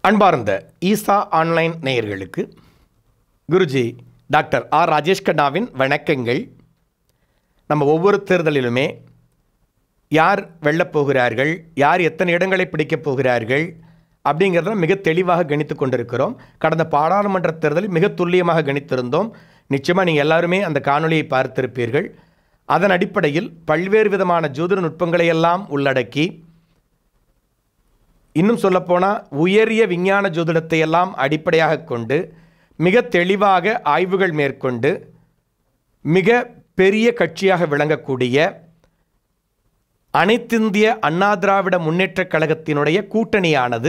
அன்பார்ந்த ஈசா ஆன்லைன் நேயர்களுக்கு Guruji doctor R Rajesh கண்ணாவின் வணக்கங்கள். நம்ம ஒவ்வொரு தேர்தலிலுமே யார் வெல்லப் போகிறார்கள், யார் எத்தனை இடங்களை பிடிக்கப் போகிறார்கள் அப்படிங்கிறத மிக தெளிவாக கணித்து கொண்டிருக்கிறோம். கடந்த பாராளுமன்ற தேர்தலில் மிக துல்லியமாக கணித்திருந்தோம். நிச்சயமாக நீங்கள் எல்லாருமே அந்த காணொலியை பார்த்திருப்பீர்கள். அதன் அடிப்படையில் பல்வேறு விதமான ஜோதிட நுட்பங்களை எல்லாம் உள்ளடக்கி, இன்னும் சொல்லப்போனால் உயரிய விஞ்ஞான ஜோதிடத்தை எல்லாம் அடிப்படையாக கொண்டு மிக தெளிவாக ஆய்வுகள் மேற்கொண்டு மிக பெரிய கட்சியாக விளங்கக்கூடிய அனைத்திந்திய அண்ணா திராவிட முன்னேற்றக் கழகத்தினுடைய கூட்டணியானது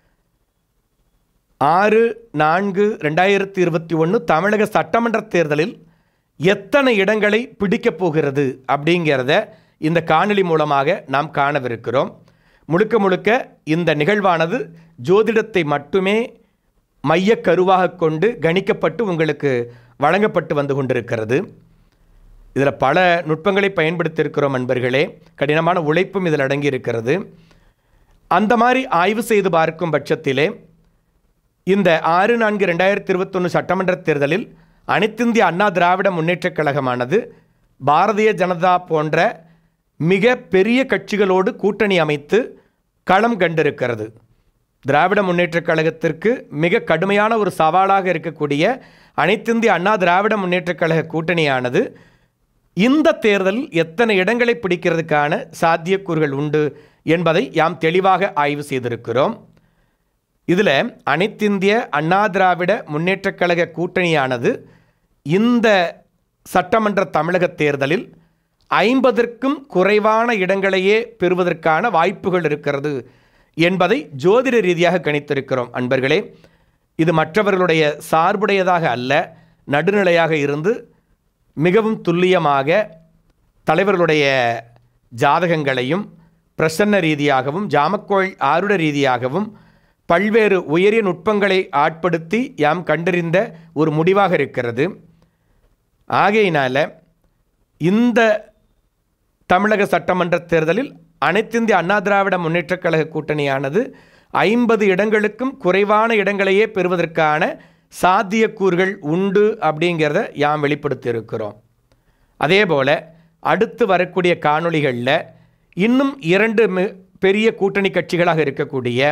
6/4/2021 தமிழக சட்டமன்ற தேர்தலில் எத்தனை இடங்களை பிடிக்கப் போகிறது அப்படிங்கிறத இந்த காணொளி மூலமாக நாம் காணவிருக்கிறோம். முழுக்க முழுக்க இந்த நிகழ்வானது ஜோதிடத்தை மட்டுமே மையக்கருவாக கொண்டு கணிக்கப்பட்டு உங்களுக்கு வழங்கப்பட்டு வந்து கொண்டிருக்கிறது. இதில் பல நுட்பங்களை பயன்படுத்தியிருக்கிறோம் நண்பர்களே. கடினமான உழைப்பும் இதில் அடங்கி இருக்கிறது. அந்த மாதிரி ஆய்வு செய்து பார்க்கும் பட்சத்திலே இந்த 6/4/2021 சட்டமன்ற தேர்தலில் அனைத்திந்திய அண்ணா திராவிட முன்னேற்றக் கழகமானது பாரதிய ஜனதா போன்ற மிக பெரிய கட்சிகளோடு கூட்டணி அமைத்து களம் கண்டிருக்கிறது. திராவிட முன்னேற்றக் கழகத்திற்கு மிக கடுமையான ஒரு சவாலாக இருக்கக்கூடிய அனைத்திந்திய அண்ணா திராவிட முன்னேற்றக் கழக கூட்டணியானது இந்த தேர்தலில் எத்தனை இடங்களை பிடிக்கிறதுக்கான சாத்தியக்கூறுகள் உண்டு என்பதை யாம் தெளிவாக ஆய்வு செய்திருக்கிறோம். இதில் அனைத்திந்திய அண்ணா திராவிட முன்னேற்றக் கழக கூட்டணியானது இந்த சட்டமன்ற தமிழக தேர்தலில் 50க்கும் குறைவான இடங்களையே பெறுவதற்கான வாய்ப்புகள் இருக்கிறது என்பதை ஜோதிட ரீதியாக கணித்திருக்கிறோம் அன்பர்களே. இது மற்றவர்களுடைய சார்புடையதாக அல்ல, நடுநிலையாக இருந்து மிகவும் துல்லியமாக தலைவர்களுடைய ஜாதகங்களையும் பிரசன்ன ரீதியாகவும் ஜாமக்கோள் ஆருட ரீதியாகவும் பல்வேறு உயரிய நுட்பங்களை ஆட்படுத்தி யாம் கண்டறிந்த ஒரு முடிவாக இருக்கிறது. ஆகையினால இந்த தமிழக சட்டமன்ற தேர்தலில் அனைத்திந்திய அண்ணா திராவிட முன்னேற்றக் கழக கூட்டணியானது 50 இடங்களுக்கும் குறைவான இடங்களையே பெறுவதற்கான சாத்தியக்கூறுகள் உண்டு அப்படிங்கிறத யாம் வெளிப்படுத்தி இருக்கிறோம். அதே போல் அடுத்து வரக்கூடிய காணொளிகளில் இன்னும் 2 பெரிய கூட்டணி கட்சிகளாக இருக்கக்கூடிய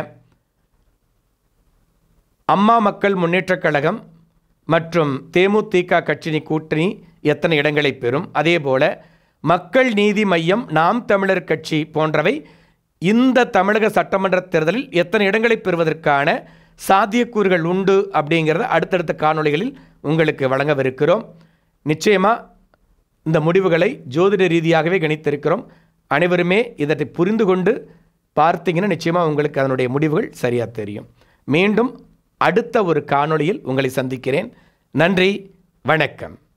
அம்மா மக்கள் முன்னேற்றக் கழகம் மற்றும் தேமுதிக கட்சி கூட்டணி எத்தனை இடங்களை பெறும், அதே போல் மக்கள் நீதி மையம், நாம் தமிழர் கட்சி போன்றவை இந்த தமிழக சட்டமன்ற தேர்தலில் எத்தனை இடங்களை பெறுவதற்கான சாத்தியக்கூறுகள் உண்டு அப்படிங்கிறத அடுத்தடுத்த காணொளிகளில் உங்களுக்கு வழங்கவிருக்கிறோம். நிச்சயமாக இந்த முடிவுகளை ஜோதிட ரீதியாகவே கணித்திருக்கிறோம். அனைவருமே இதை புரிந்து கொண்டு பார்த்தீங்கன்னா நிச்சயமாக உங்களுக்கு அதனுடைய முடிவுகள் சரியாக தெரியும். மீண்டும் அடுத்த ஒரு காணொளியில் உங்களை சந்திக்கிறேன். நன்றி, வணக்கம்.